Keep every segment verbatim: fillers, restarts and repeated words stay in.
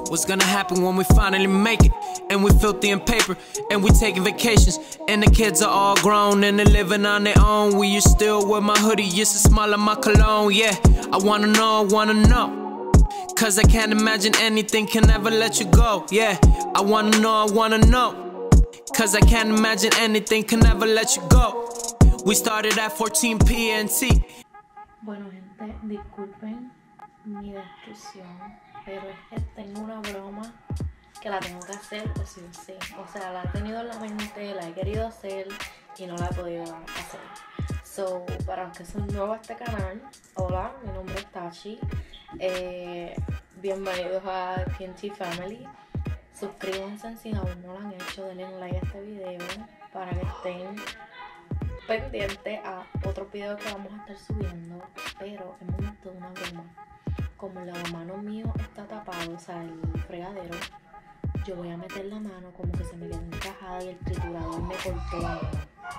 What's gonna happen when we finally make it? And we filthy in paper, and we taking vacations. And the kids are all grown, and they're living on their own. Will you still wear my hoodie? Yes, the smell of my cologne, yeah. I wanna know, I wanna know. Cause I can't imagine anything can ever let you go, yeah. I wanna know, I wanna know. Cause I can't imagine anything can ever let you go. We started at fourteen P N T. Bueno, gente, disculpen mi descripción, pero es que tengo una broma que la tengo que hacer o sí o sí. O sea, la he tenido en la mente, la he querido hacer y no la he podido hacer. So, para los que son nuevos a este canal, hola, mi nombre es Tachi. Eh, bienvenidos a P N T Family. Suscríbanse si aún no lo han hecho, denle un like a este video para que estén pendientes a otros videos que vamos a estar subiendo. Pero es momento de una broma. Como el lavamanos mío está tapado, o sea, el fregadero, yo voy a meter la mano como que se me quedó encajada y el triturador me cortó la mano.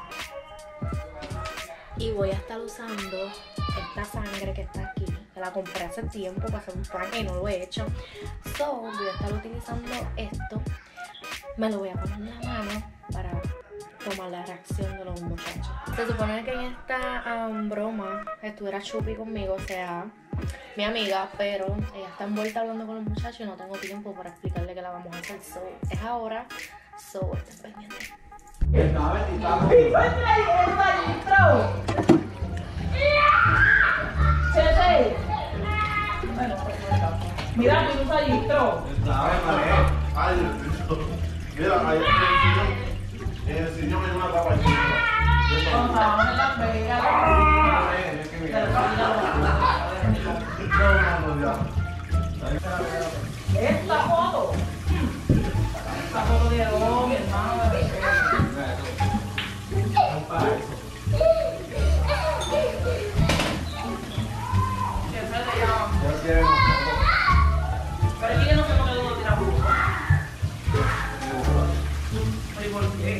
Y voy a estar usando esta sangre que está aquí, que la compré hace tiempo para hacer un prank y no lo he hecho. So, voy a estar utilizando esto. Me lo voy a poner en la mano para tomar la reacción de los muchachos. Se supone que en esta um, broma estuviera Chupi conmigo, o sea, mi amiga, pero ella está envuelta hablando con los muchachos y no tengo tiempo para explicarle que la vamos a hacer. So, es ahora, so, estén pendientes. Mira, tú usas Gistro. Mira, ahí en el sillón hay una tapa aquí. Cuando estábamos en Las Vegas. Esta foto. Esta foto de oh, mi hermano de bebé. Pero es que yo no sé por qué uno tira foto. ¿Y por qué?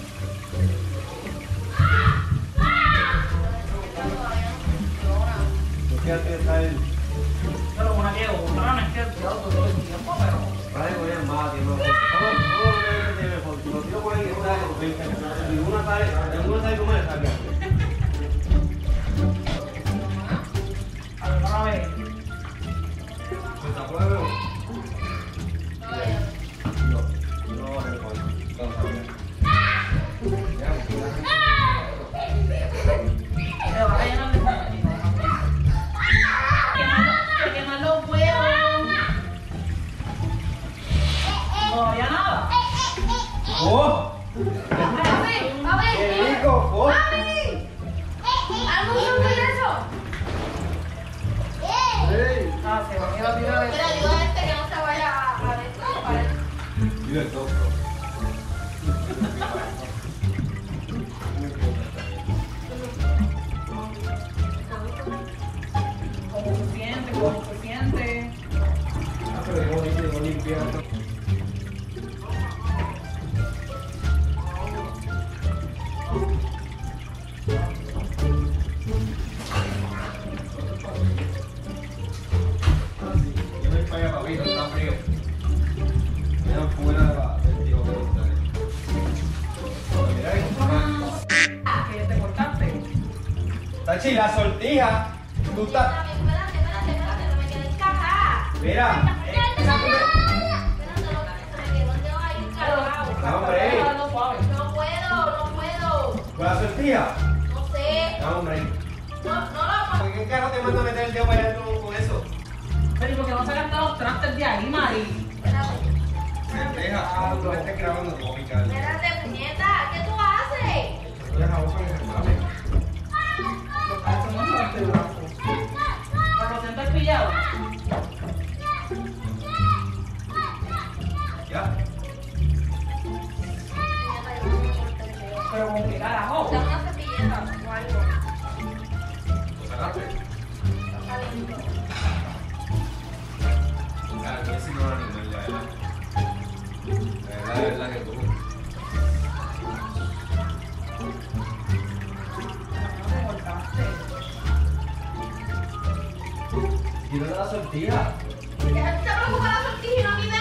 Fíjate, está el... Pero una que otra, no es que el diablo todo el tiempo, pero... Para que vayan más tiempo. Todo lo que tiene foto. Los tíos por ahí están, ninguna sabe, ninguna sabe cómo es sacar. A ver, para ver. ¿Se está por ahí, bro? No, no va a ser por ahí. Vamos a ver. Se va a llenar de sangre. Se queman los huevos. Todavía nada. ¡Oh! ¡Papi! ¡Papi! ¡Qué rico! ¡Oh! ¡Papi! ¿Algo sobre eso? ¡Ey! Ah, se va a quedar primera vez. Pero digo a este que no se vaya a destrozar. Mira el top, ¿Cómo se siente? ¿Cómo se siente? Ah, pero qué bonito, qué bonito. Yo me falla para mí, no está frío. Mira fuera del tío que está ahí. Mira ahí. ¿Qué te cortaste? Tachi, la sortija. Tú estás. Espérate, espérate, espérate, no me quede encajada. Mira. Espérate, se me quedó el dedo ahí encajado. No, hombre. No, suave. No puedo, no puedo. ¿Con la sortija? No sé. No, hombre. No, no lo ¿Por qué carajo te manda a meter el dedo para allá con con eso? Pero ¿y por qué no sacaste los trastes de ahí, Mari? Espérate, Deja, tú me estás grabando, te voy a picar. espérate, puñeta. ¿Qué tú haces? Deja vos con el hermano. Eso no es este brazo. ¿Lo sientes pillado? Ya. Pero con qué carajo. Dame una cepilleta o algo. ¿Lo sacaste? Está lindo. Claro, que ese no era nivel, la verdad. La verdad, la verdad que tú. No te cortaste. Y no te la sortija. ¿Qué te preocupa la sortija y no mi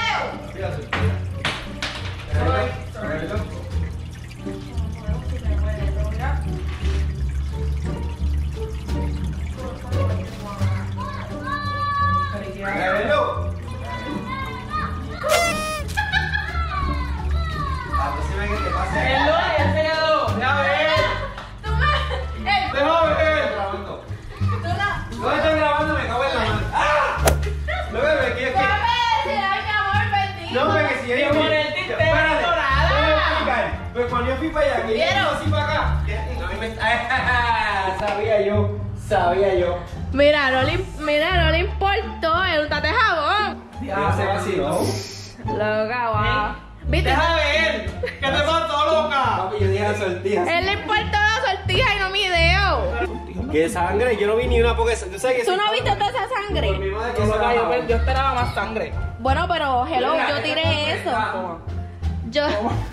ponía fui para allá, que ¿Vieron? yo así para acá. A mí me... Sabía yo, sabía yo. Mira, no le, mira, no le importó, el untate jabón. Ya se vaciló. Loca, guau. ¿Viste? Deja de ver. ¿Qué te pasó, loca? Papi, yo dije la sortija. Él le importó la sortija y no mi dedo. ¿Qué sangre? Yo no vi ni una porque... ¿Tú sabes que ¿Tú si- no viste toda esa Por sangre? mi madre que No, se loca, yo, bajaba. yo esperaba más sangre. Bueno, pero hello, yo tiré eso. Toma. Yo.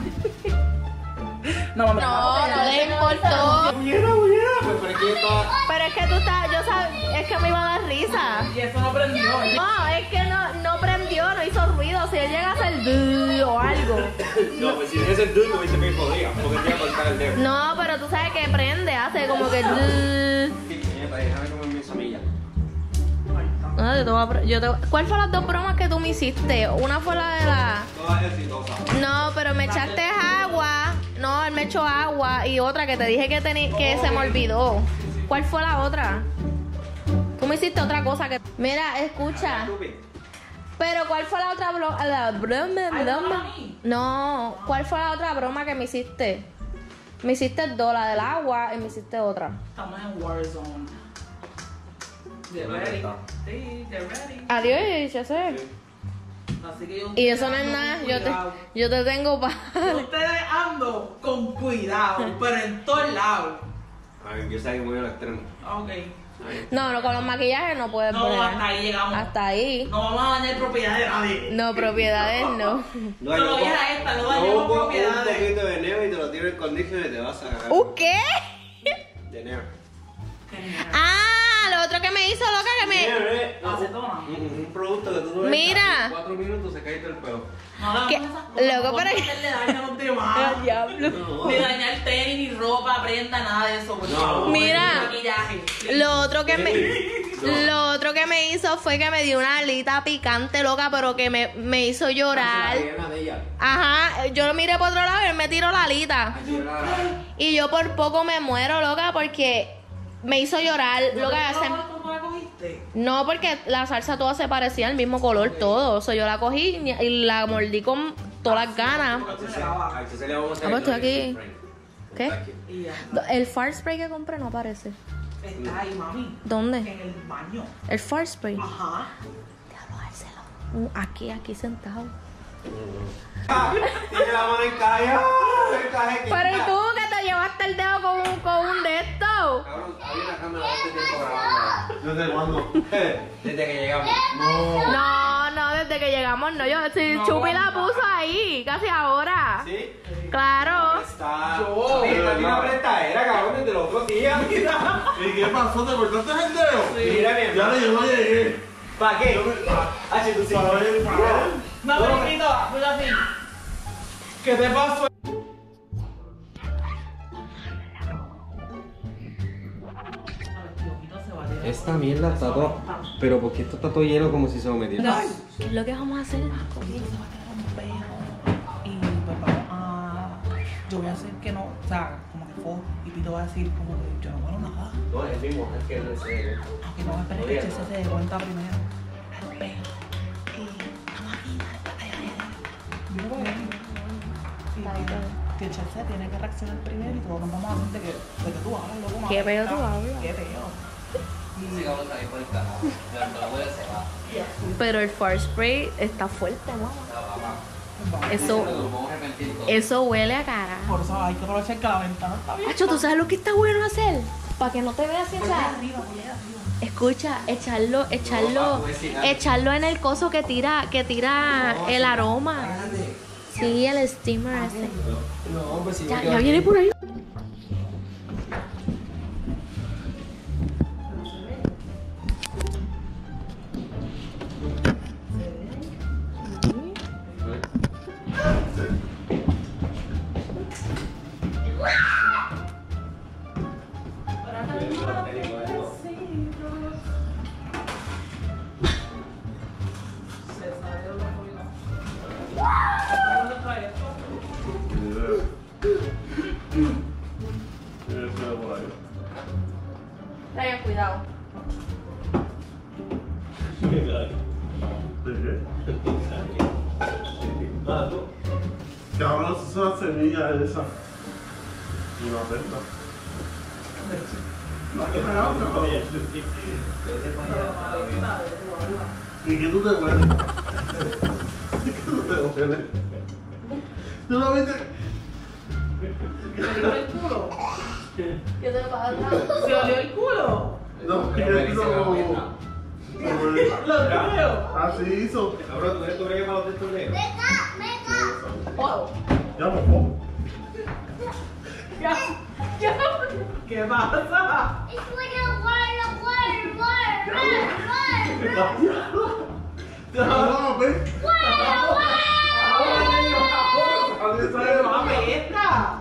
No, mami. No, no le importó. Bullera, bullera. Pues pero es que yo estaba... Pero es que tú estás, yo sabía, es que me iba a dar risa. Y eso no prendió. No, es que no, no prendió, no hizo ruido. Si él llega a hacer "duh" o algo. No, pues si es el dulce, hubiese que podría. Porque te iba a cortar el dedo. No, pero tú sabes que prende, hace como que "duh". Nieta, déjame comer mi semilla. No, yo te voy a pre- yo te- ¿Cuál fue las dos bromas que tú me hiciste? Una fue la de la... Todas exitosas. No, pero me echaste agua. No, él me echó agua. Y otra que te dije que, teni- que se me olvidó. ¿Cuál fue la otra? Tú me hiciste otra cosa que... Mira, escucha. Pero ¿cuál fue la otra bro- la broma? Ay, broma? ¿no a mí? No, ¿cuál fue la otra broma que me hiciste? Me hiciste dos, la del agua y me hiciste otra. Estamos en Warzone. Get ready. Sí, get ready. Adiós, ya sé. Así que yo Y eso no es nada, yo te, yo te tengo pa... Ustedes ando con cuidado, pero en todos lados. A ver, yo sé que voy al extremo. Ok. No, no, con los maquillajes no puedes No, poner. hasta ahí llegamos. Hasta ahí. No vamos a dañar propiedad de nadie. No, propiedades no. No, Solo era esta, no dañemos yo pongo un propiedades. poquito de neve y te lo tiro en condiciones y te vas a cagar. ¿Uh, qué? De neve. Ah, lo otro que me hizo loca que me... Neve, no, Acetona. un, un producto que tú no ves. Mira. En cuatro minutos se cae todo el pelo. No ¿Qué? le esas cosas. Loco, No pero- podemos hacerle daño a los demás. Diablo. No. Ni dañar tenis, ni ropa, prenda, nada de eso. Por No. favor. Mira. Maquillaje. Lo otro que me... No. Lo otro que me hizo fue que me dio una alita picante loca, pero que me, me hizo llorar. La de ella. Ajá, yo lo miré por otro lado y él me tiró la alita. Así era la- Y yo por poco me muero, loca, porque me hizo llorar. Loca, ¿No se- ¿Cómo la cogiste? No, porque la salsa toda se parecía al mismo color, todo. O sea, yo la cogí y y la mordí con todas las ganas. A Excel le vamos a hacer Ah, pues estoy el aquí. spray. ¿Qué? Está aquí. Y ya. El fart spray que compré no aparece. Está ahí, mami. ¿Dónde? En el baño. El fart spray. Ajá. Diablo, dárselo. Uh, Aquí, aquí sentado. Ah, tiene la mano en calle. Ah, el caje que- Pero ¿y tú que te llevaste el dedo con un, con un de estos? Cabrón, había una cámara de este tiempo grabando. ¿Desde cuándo? Desde que llegamos. No. No, no, desde que llegamos no. Yo, si No. Chupi la puso ahí, casi ahora. ¿Sí? Claro. Está. Yo. Esta tiene una prestadera, cabrón, desde los otros días. ¿Y qué pasó? ¿Te cortaste el dedo? Mira, mi Ya hermano. yo no llegué. ¿Para qué? Ah, si tú sí. Para ver, para ver. No, Marquito, pues así. ¿Qué te pasó? Esta mierda está todo. Pero porque esto está todo lleno como si se lo metiera. ¿Qué es lo que vamos a hacer? Y pues vamos a. Yo voy a hacer que no. O sea, como que fue. Y Pito va a decir, como que yo no muero nada. No, es mismo, es que no sé. Aunque no me esperes que Chelsea se dé cuenta primero. Pero. Y. La máquina. Ay, ay, ay. Yo no voy a ir. Y que Chelsea tiene que reaccionar primero y todos nos vamos a hacer de que, de que tú hablas, loco. ¿Qué mami. peo tú hablas? ¿Qué peo? Pero el fart spray está fuerte, mamá. Eso, eso huele a cara. Por eso hay que aprovechar que la ventana está bien. Hacho, ¿tú sabes lo que está bueno hacer? Para que no te veas sin Ponle echar. arriba, ponle arriba. Escucha, echarlo, echarlo, echarlo en el coso que tira, que tira el aroma. Sí, el steamer ese. No, pues si Ya, ya viene por ahí. Brian, cuidado. Cabrón, es una semilla esa. Una pesta. No, que me no, no. ¿Y qué tú te hueles? ¿Qué tú te hueles? ¿Tú no viste? ¿Se olió el culo? ¿Qué te pasa? ¿Se olió el culo? No, Ya que me dice la no. pesta. Lo creo. Así hizo. Cabrón, ¿tú eres tu bregue para los textos negros? Wow. Ya me pongo. Ya, ya. ¿Qué pasa? No, ve. Pero no apesta.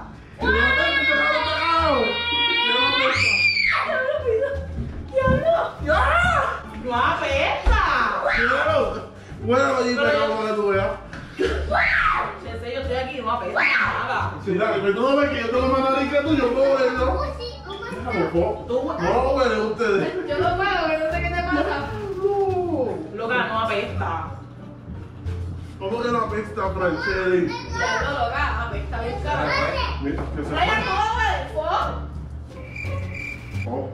No apesta. Bueno, allí pegado para que tú veas. Ese yo estoy aquí, no apesta nada. Si la que tú no ves que yo tengo más nariz que tú, yo puedo verlo. Déjame, Tú, no lo veré ustedes. Yo lo veo, que no sé qué te pasa. loca, no apesta. ¿Cómo que la pesta, Francheli? Ya lo loca, apesta bien cabrón. Mira, que se Vaya, ¿cómo va el fuego? Oh.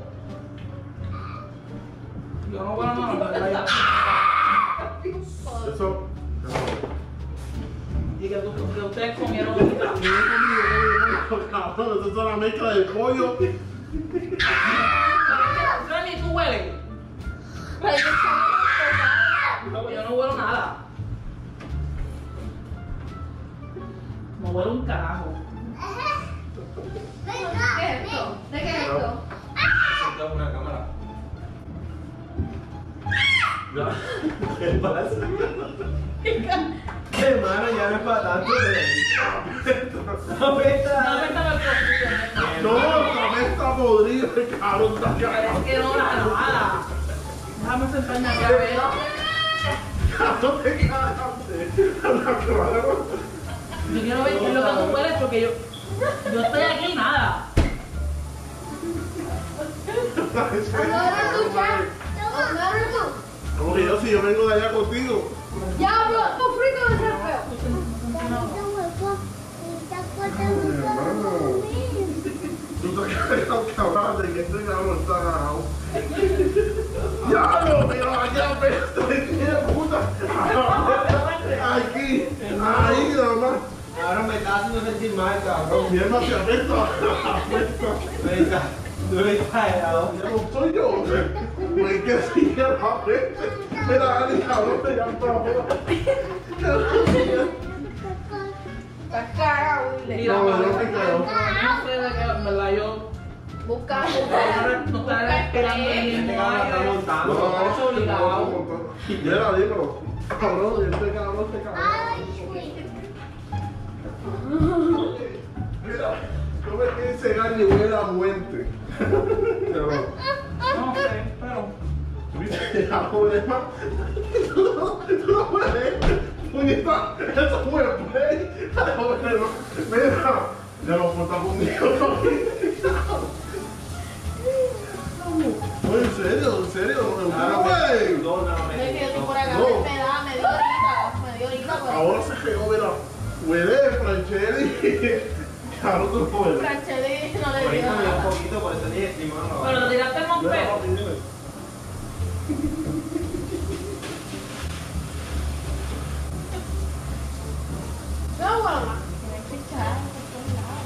Yo no voy a nada. Eso. Y que, tú, que ustedes comieron ahorita. Cabrón, eso es una mezcla de pollo. Remy, ¿tú hueles? Yo no huelo nada. No huelo un carajo. ¿Qué es esto? ¿De qué es esto? Sentado en una cámara. ¿Qué pasa? Hermano, ya no es para tanto. No No pesta. apesta el cocido. No, la mezcla podrida, cabrón, está Es cagado. que no da nada. Déjame sentarme aquí a ver. Cabrón, te cagaste. La cagada. Yo quiero ver qué es lo que tú hueles porque yo, yo estoy aquí y nada. Ahora tú ya. Ahora tú. Como que yo, si yo vengo de allá contigo. Ya, bro, tu frito no es feo. Tú te cagado, cabrón, de que este cabrón está cagado. Ya lo, mira, aquí la pesta, de puta. Aquí, ahí nada más. Ahora me está haciendo sentir mal, cabrón. Mi hermano se apesta, apesta. Me está. No me está helado. Ya no soy yo. Pues que sigue la pesta. Mira, Dani, cabrón, te llamo para afuera. Estás cagado, Willy. Mira, No, madre, no me creo. no sé de qué, en verdad, yo Busca, no busca. estaré esperando el Este mismo cabrón está aire. montando. No, es obligado. Mira, dímelo. Cabrón, este cabrón, este cabrón. Mira, no me quieres cegar ni huele a muerte. Pero, No sé, pero viste, la joven más. Tú no, tú no puedes. Puñeta, eso fue play. La joven no. Mira, ya lo porta conmigo. No, en serio, en serio, no me gusta, güey. No, no, no. Es que yo por acá No. me da, me dio ahorita, me dio ahorita, pero Ahora se quedó, mira. Huele, Francheli. Claro, tú no hueles. Francheli no le dio Ahorita me dio un nada. poquito, por eso dije, sí, mano. pero lo tiraste en un Mira, pelo. papi, dime. No, bueno, más. Tienes que echar por todos lados.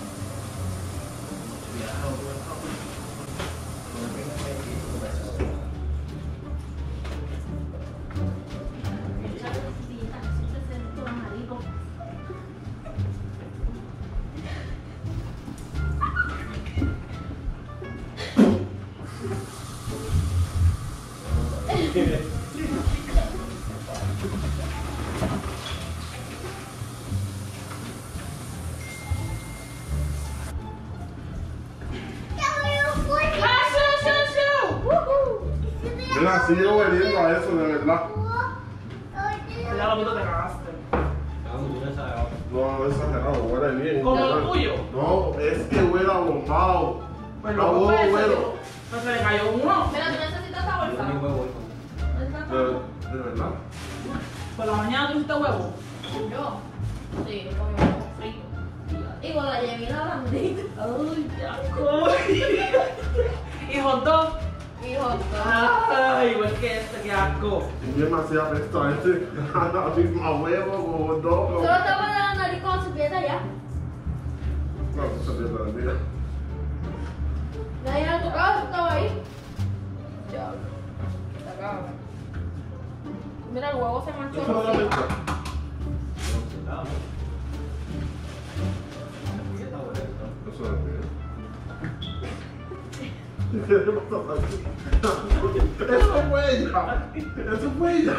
Mira, sigue hueliendo a eso, de verdad. Ya lo mismo te cagaste. Vamos, tú no sabes. No, es exagerado, huele bien. ¿Como lo tuyo? No, es que huele a bombao. Pues No, no, pues, bueno. pues se le cayó uno. Mira, tú necesitas esa Yo bolsa. mi huevo, hijo. ¿Necesitas esa De, bolsa? de verdad. Por la mañana tuviste huevo. Yo. Sí, yo comí huevo frito. Y con la yemina blandita. Ay, qué asco. Y hot dog. Y hot dog. Ay, igual que este, qué asco. Y demasiado apesta este. A huevo, como dos. Solo te pones la nariz con su pieza ya. No, eso se pierde la vida. Nadie ha tocado, estaba ahí. Diablo. Se acaba. Mira, el huevo se manchó. Eso no la venta. Eso es mío. ¿Qué le pasa aquí? Eso es huella. Eso es huella.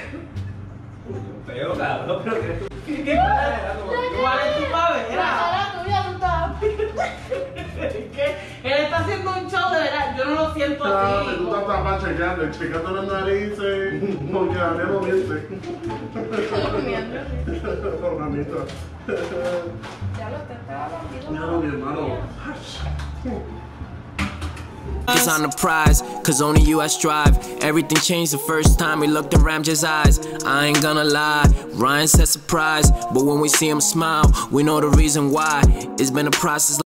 Feo, cabrón, pero que tú. ¿Qué pasa? ¿Cuál es tu La pavera? cara tuya, tú estabas. ¿Qué? Él está haciendo un show de verdad. Yo no lo siento Claro, así. tú estás chequeando, chequeando las narices, porque la mía no miente. Comiendo. Hermanito. Ya lo te estaba bandido. Mira, mi hermano. It's on the prize, cause only you I strive. Everything changed the first time we looked in Ramja's eyes. I ain't gonna lie, Ryan said surprise, but when we see him smile, we know the reason why. It's been a process.